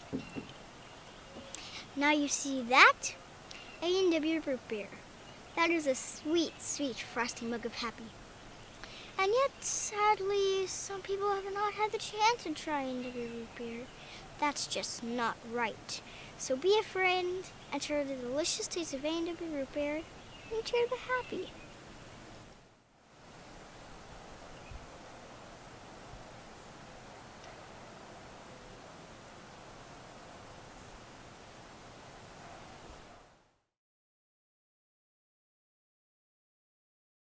Now you see that? A&W root beer. That is a sweet, sweet frosty mug of happy. And yet, sadly, some people have not had the chance to try A&W root beer. That's just not right. So be a friend and share the delicious taste of A&W root beer and share the happy.